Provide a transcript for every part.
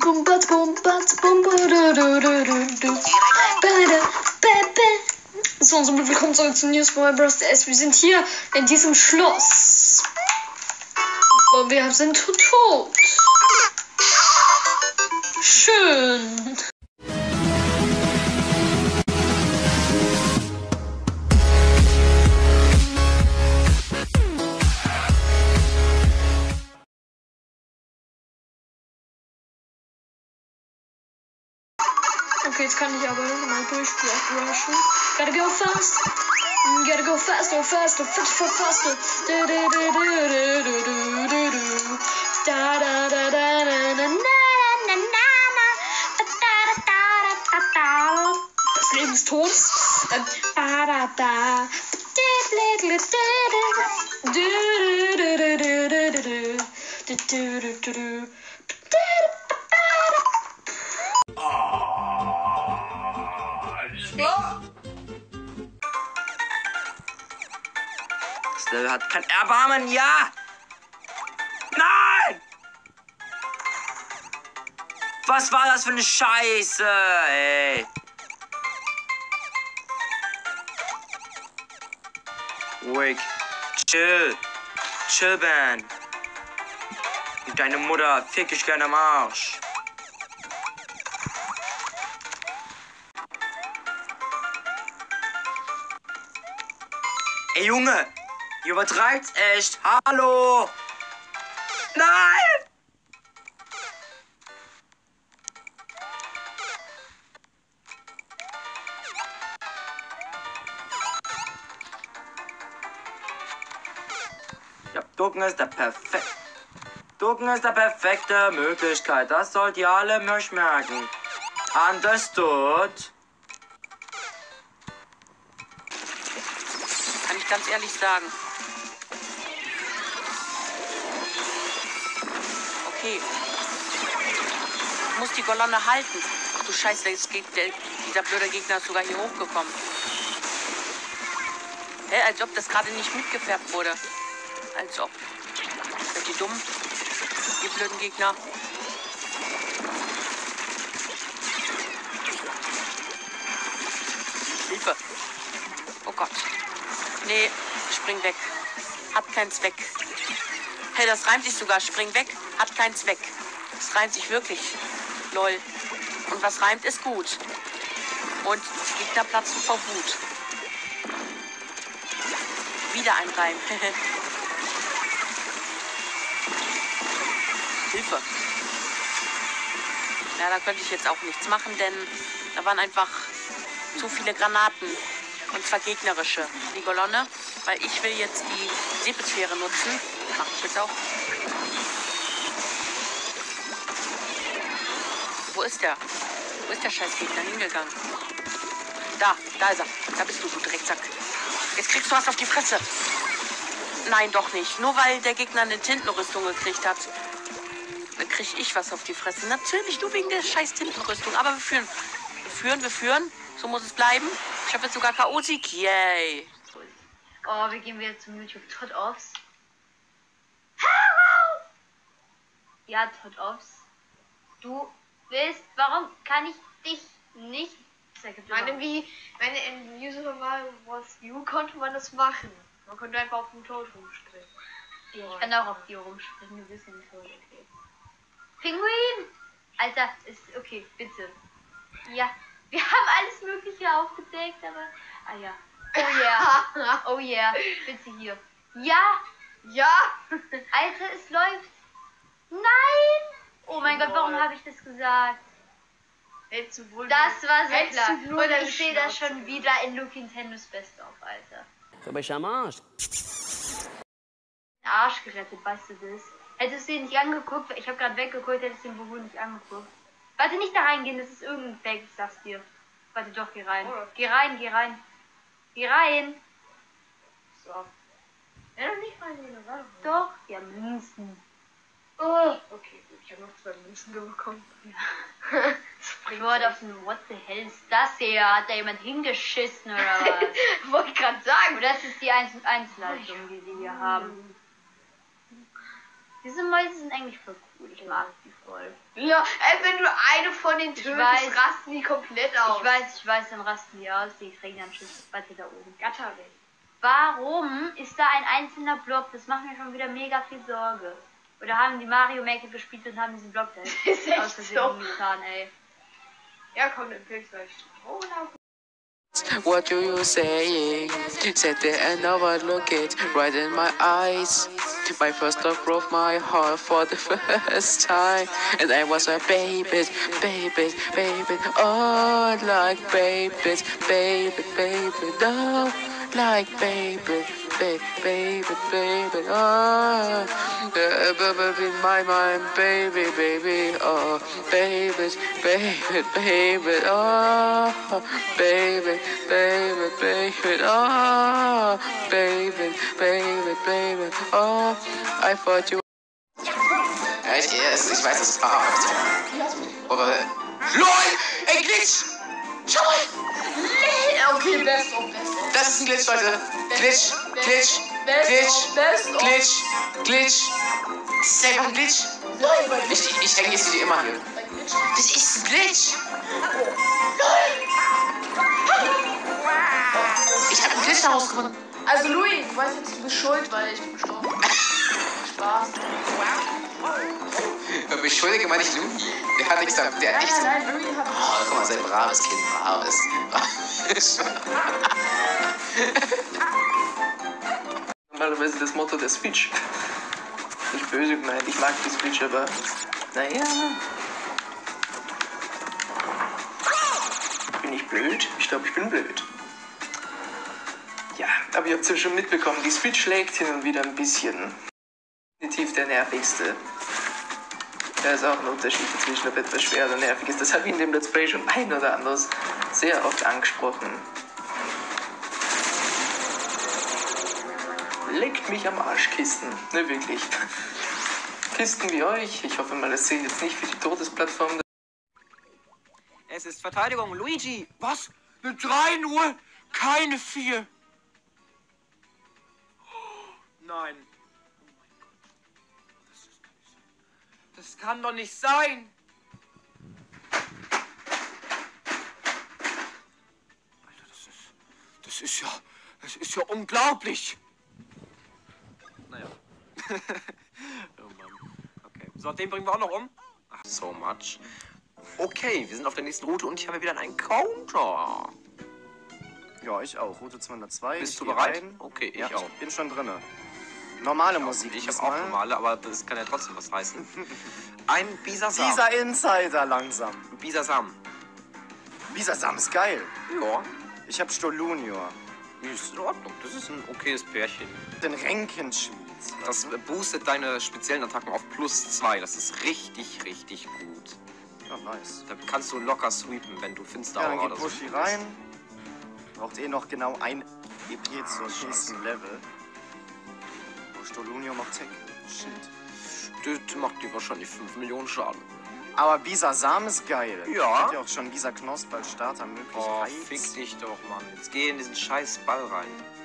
bum, bat, bum, du, du, du, du, du. Bada, so, und somit willkommen zurück zu News von Bros. Wir sind hier in diesem Schloss. Und wir sind tot. Schön. Okay, jetzt kann ich aber mal durchrushen. Gotta go fast. Gotta go faster, faster, faster, faster. Da da da da da da da da da da da da. Das Leben ist tot. Da da da. Das Level hat kein Erbarmen, ja! Nein! Was war das für eine Scheiße, ey? Ruhig. Chill. Chill, Ben. Und deine Mutter fick ich gerne am Arsch. Ey, Junge! Ihr übertreibt's echt. Hallo! Nein! Ja, Ducken ist der perfekte Möglichkeit. Das sollt ihr alle euch merken. Understood? Kann ich ganz ehrlich sagen. Okay. Ich muss die Kolonne halten. Ach du Scheiße, dieser blöde Gegner ist sogar hier hochgekommen. Hä, als ob das gerade nicht mitgefärbt wurde. Als ob. Seid ihr dumm? Ihr blöden Gegner. Hilfe. Oh Gott. Nee, spring weg. Hat keinen Zweck. Hey, das reimt sich sogar. Spring weg, hat keinen Zweck. Das reimt sich wirklich. Lol. Und was reimt, ist gut. Und Gegner platzen vor Wut. Wieder ein Reim. Hilfe. Ja, da könnte ich jetzt auch nichts machen, denn da waren einfach zu viele Granaten. Und zwar gegnerische. Die Kolonne, weil ich will jetzt die Säbelschere nutzen. Mach ich jetzt auch. Wo ist der? Wo ist der Scheißgegner hingegangen? Da ist er. Da bist du Drecksack. Jetzt kriegst du was auf die Fresse. Nein, doch nicht. Nur weil der Gegner eine Tintenrüstung gekriegt hat, dann krieg ich was auf die Fresse. Natürlich nur wegen der scheiß Tintenrüstung. Aber wir führen. So muss es bleiben. Ich habe jetzt sogar K.O.-Sieg. Yay. Oh, wir gehen wieder zum YouTube Todd Offs. Ja, Todd Offs. Du willst, warum kann ich dich nicht? Meine in User was You konnte man das machen. Man konnte einfach auf dem Tod rumspringen. Ja, ich kann auch auf die rumspringen, du bist nicht tot, okay. Pinguin! Alter, ist okay, bitte. Ja, wir haben alles Mögliche aufgedeckt, aber. Ah ja. Oh yeah. Oh yeah. Bitte hier. Ja! Ja! Alter, es läuft. Nein! Oh mein Gott, warum habe ich das gesagt? Das war sehr klar. Und ich sehe das schon wieder in Luke Nintendos Best-of, Alter. So bist du am Arsch. Arsch gerettet, weißt du das? Hättest du ihn nicht angeguckt, ich habe gerade weggeguckt, hättest du ihn wohl nicht angeguckt. Warte, nicht da reingehen, das ist irgendein Fake, ich sag's dir. Warte doch, geh rein. Oh. Geh rein. Geh rein. So. Ja, doch nicht reingehen, oder? Doch, ja, Münzen. Oh, okay, gut, ich habe noch 2 Münzen bekommen. Ja. Ich wurde auf den What the hell ist das hier? Hat da jemand hingeschissen oder was? Wollte ich gerade sagen. Das ist die 1&1 Leistung, die sie hier haben. Diese Mäuse sind eigentlich voll cool. Ich mag die voll. Ja, wenn du eine von den tötest, weiß. rasten die komplett aus. Ich weiß, dann rasten die aus. Die kriegen dann Schiss. Warte, da oben. Gatter weg. Warum ist da ein einzelner Block? Das macht mir schon wieder mega viel Sorge. Oder haben die Mario Maker gespielt und haben diesen Block da Ist echt aus Versehen so. getan, ey. Ja, komm, dann pilz gleich. Oh, na. What do you saying? Sat there and now I look it right in my eyes. My first love broke my heart for the first time. And I was a baby, baby, baby. Oh, like babies, baby, baby. No, like baby, baby, baby, baby. Oh, in my mind, baby, baby. Oh, babies, baby, baby. Oh, baby, baby, baby. Oh, baby, baby, baby. Oh, I thought you. Ja, ich weiß, es ist hart. Aber. LOL! Ey, Glitch! Schau mal! Okay, best. Das ist ein Glitch, Leute. Glitch, Glitch, Glitch, Glitch, Glitch. Das ist einfach ein Glitch. Ich denke, jetzt wie immer hier. Das ist ein Glitch. Ich habe einen Glitch herausgefunden. Also, Louis, du weißt jetzt, du bist schuld, weil ich bin gestorben. Spaß. Beschuldige mal nicht Louis. Der hat nichts damit. Der hat nichts. Nein, Louis hat. Oh, guck mal, sein braves Kind. Braves. Normalerweise das Motto der Switch. Nicht böse gemeint, ich mag die Switch, aber naja. Bin ich blöd? Ich glaube, ich bin blöd. Ja, aber ihr habt es ja schon mitbekommen, die Switch schlägt hin und wieder ein bisschen. Definitiv der nervigste. Da ist auch ein Unterschied zwischen ob etwas schwer oder nervig ist. Das habe ich in dem Let's Play schon ein oder anderes sehr oft angesprochen. Leckt mich am Arsch, Kisten. Ne, wirklich. Kisten wie euch. Ich hoffe mal, das zählt jetzt nicht für die Todesplattform. Es ist Verteidigung, Luigi. Was? Eine 3 nur? Keine 4. Nein. Das kann doch nicht sein. Alter, das ist ja unglaublich. Naja. Oh Mann. Okay. So, den bringen wir auch noch um. Ach, so much. Okay, wir sind auf der nächsten Route und ich habe wieder einen Counter. Ja, ich auch. Route 202. Bist ich du geh bereit? rein. Okay, ich Ja, auch. ich bin schon drinne. Normale Musik. Ich habe diesmal. auch normale, aber das kann ja trotzdem was heißen. Ein Bisasam. Dieser Insider langsam. Bisasam. Bisasam ist geil. Ja, Ich hab Stolunior. ist in Ordnung. Das ist ein okayes Pärchen. Den Ränkenschmied. Das boostet deine speziellen Attacken auf +2. Das ist richtig, richtig gut. Ja, nice. Da kannst du locker sweepen, wenn du Finster Ja, dann Aura geht oder so Bushy spielst. rein. Braucht noch genau ein EP zum nächsten Level. Oh, Stolunior macht Tech. Shit. Das macht dir wahrscheinlich 5 Millionen Schaden. Aber Bisasam ist geil. Ja. Hat ja auch schon Bisa Knosp als Starter möglich. Oh, Reiz. fick dich doch, Mann. Jetzt geh in diesen scheiß Ball rein.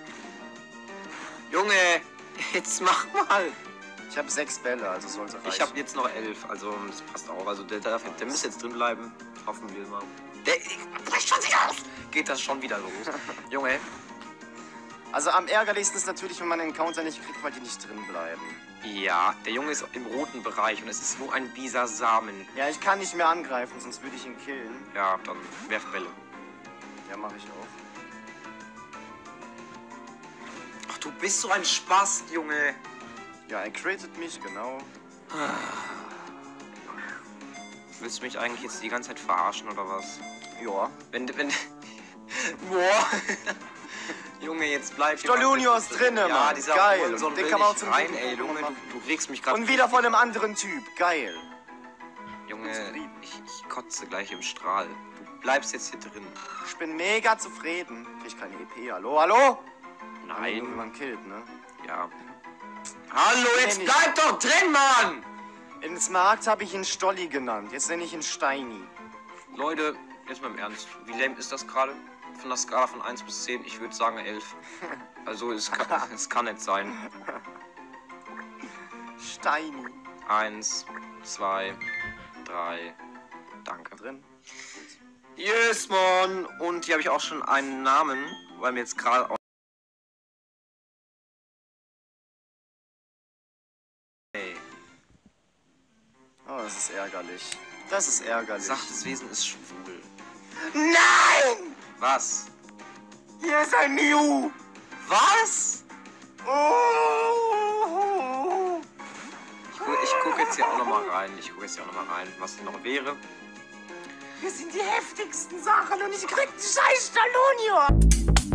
Junge, jetzt mach mal. Ich habe 6 Bälle, also sollte reichen. Ich habe jetzt noch 11, also das passt auch. Also der müsste jetzt drin bleiben. Hoffen wir mal. Der bricht schon wieder aus. Geht das schon wieder los? Junge, Also am ärgerlichsten ist natürlich, wenn man den Counter nicht kriegt, weil die nicht drin bleiben. ja, der Junge ist im roten Bereich und es ist nur ein Bisasamen. Ja, ich kann nicht mehr angreifen, sonst würde ich ihn killen. Ja, dann werf Bälle. Ja, mache ich auch. Ach, du bist so ein Spast, Junge. Ja, er created mich, genau. Willst du mich eigentlich jetzt die ganze Zeit verarschen oder was? Ja. Wenn boah. Junge, jetzt bleib hier mal Stolunior bitte ist drinne, Ja, Mann. dieser Geil. Hurensohn Und den will kann man auch nicht zum rein, guten ey, Punkt Junge, machen. du regst mich gerade. Und wieder von einem anderen Typ. Geil. Junge, zufrieden. ich kotze gleich im Strahl. Du bleibst jetzt hier drin. Ich bin mega zufrieden. Krieg ich keine EP. Hallo, hallo? Wenn Nein. man killt, ne? Ja. Hallo, jetzt Nee, bleib doch drin, Mann! In Smart habe ich ihn Stolli genannt. Jetzt nenne ich ihn Steini. Leute, jetzt mal im Ernst. Wie lame ist das gerade? Von der Skala von 1 bis 10, ich würde sagen 11. Also es kann nicht sein. Steini. 1, 2, 3. Danke. Drin. Yes, Mann. Und hier habe ich auch schon einen Namen, weil mir jetzt gerade auch... Hey. Oh, das ist ärgerlich. Das ist ärgerlich. Sachtes Wesen ist schwul. Nein! Was? Hier ist ein Mew! Was? Oh! Ich gucke jetzt hier auch noch mal rein. Was noch wäre. Wir sind die heftigsten Sachen und ich krieg den scheiß Stallonior!